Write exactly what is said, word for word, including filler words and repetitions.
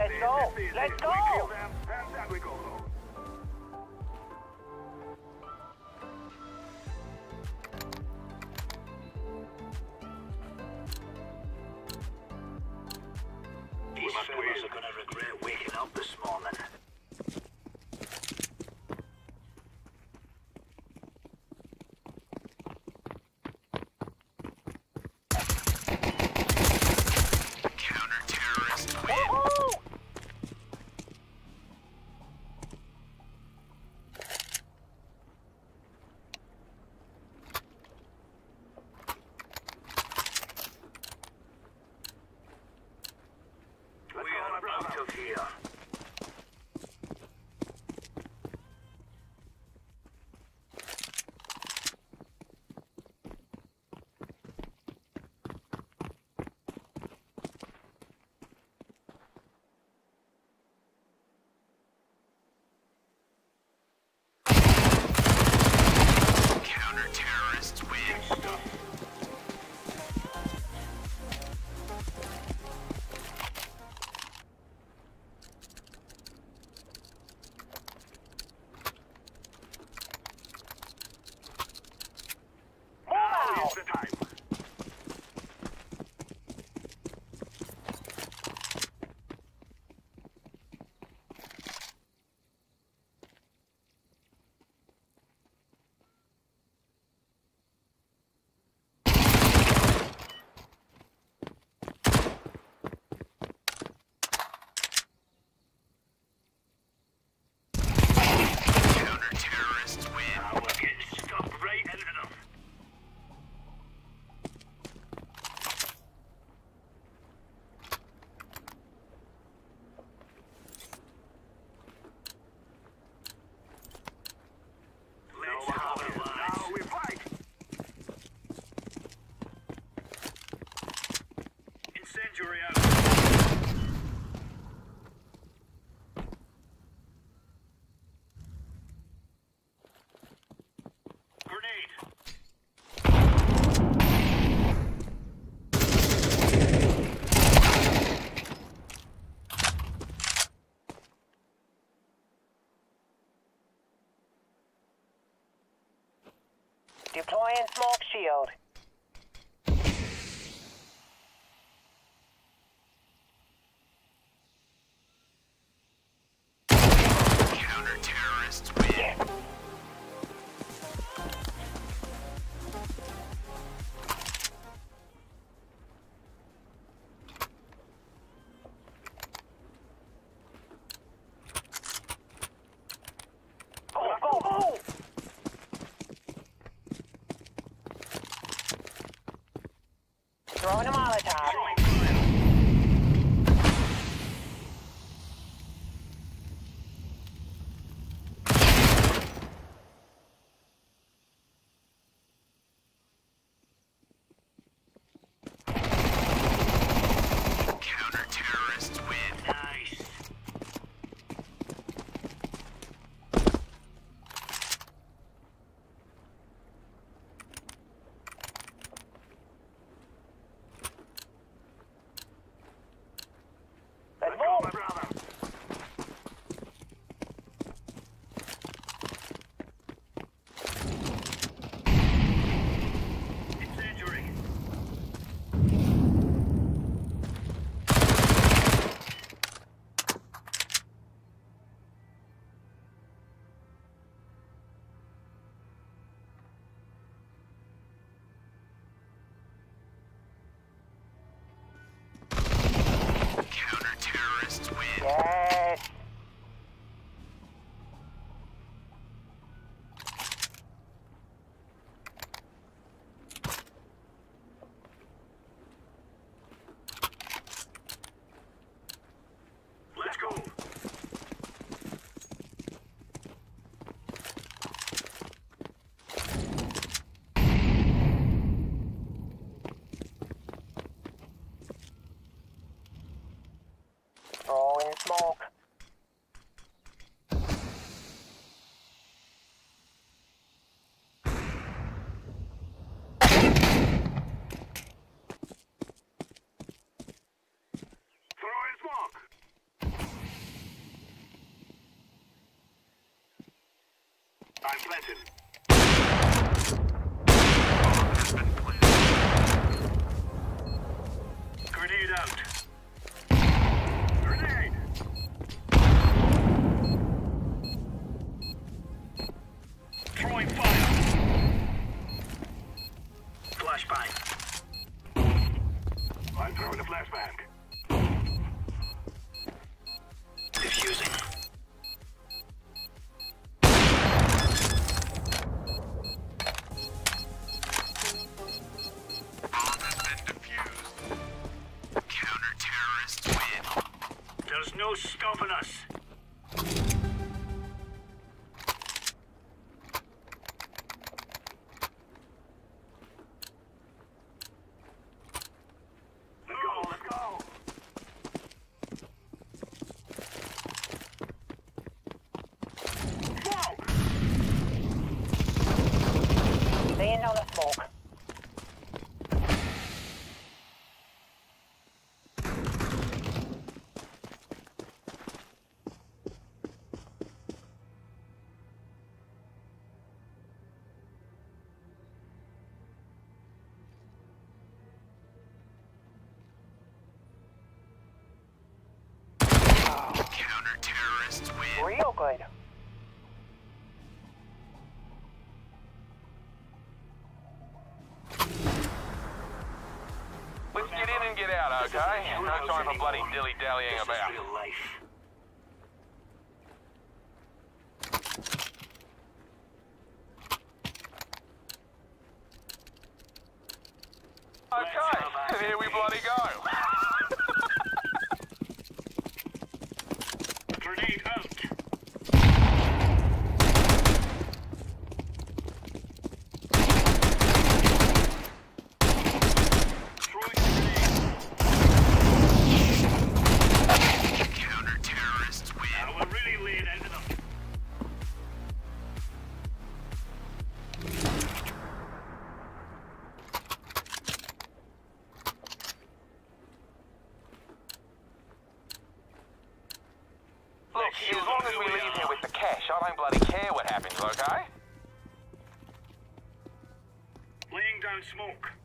Let's go! Let's go! We kill them, and then we go home. These fellas are gonna regret waking up this morning. Incendiary out. Grenade. Deploying smoke shield. Counter-terrorists win. Yeah. Go, go, go! Throwing a Molotov. Counter-terrorists win. Nice. I'm planting. Grenade out. Grenade! Throwing fire. Flashbang. I'm throwing a flashbang. Diffusing. Bomb has been defused. Counter-terrorists win. There's no stopping us. Let's go, let's go. Smoke! Laying down the smoke. Counter-terrorists win. Real good. Let's get in and get out, okay? No time for bloody dilly-dallying This about. is real life. Okay, here we bloody go. Grenade out. Throwing grenade. Counter-terrorists win. Now we're really laying into them. Look, as long as we leave here with the cash, I don't bloody care what happens, okay? Laying down smoke.